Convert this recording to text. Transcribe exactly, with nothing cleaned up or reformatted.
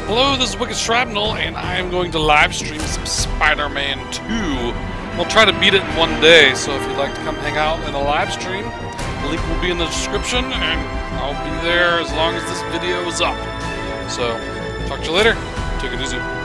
Hello, this is Wicked Shrapnel, and I am going to live stream some Spider-Man two. We'll try to beat it in one day, so if you'd like to come hang out in a live stream, the link will be in the description, and I'll be there as long as this video is up. So, talk to you later. Take it easy.